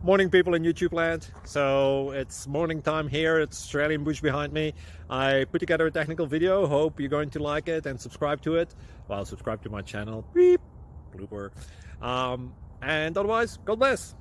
Morning, people in YouTube land. So it's morning time here. It's Australian bush behind me. I put together a technical video. Hope you're going to like it and subscribe to it. Well, subscribe to my channel. Beep. Blooper. And otherwise, God bless.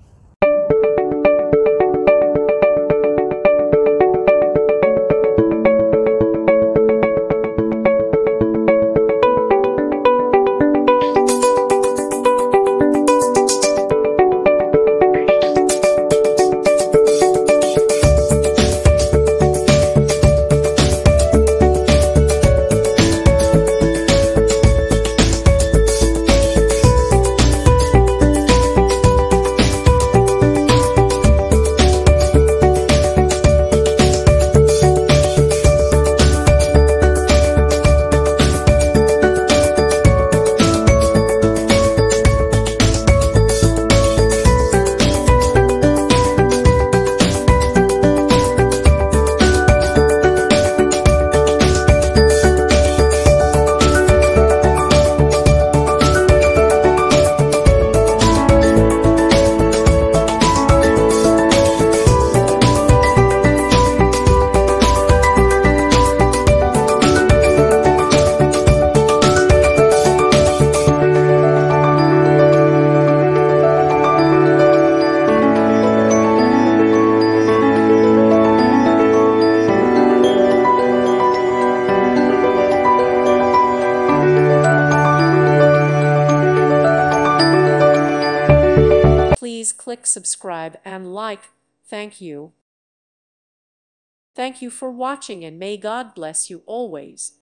Please click subscribe and like. Thank you. Thank you for watching, and may God bless you always.